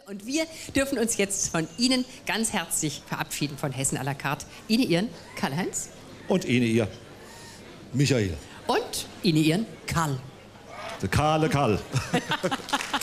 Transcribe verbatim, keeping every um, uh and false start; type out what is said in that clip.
Und wir dürfen uns jetzt von Ihnen ganz herzlich verabschieden von Hessen à la carte. Ihnen Ihren Karl-Heinz. Und Ihnen Ihr Michael. Und Ihnen Ihren Karl. Der Karle Karl.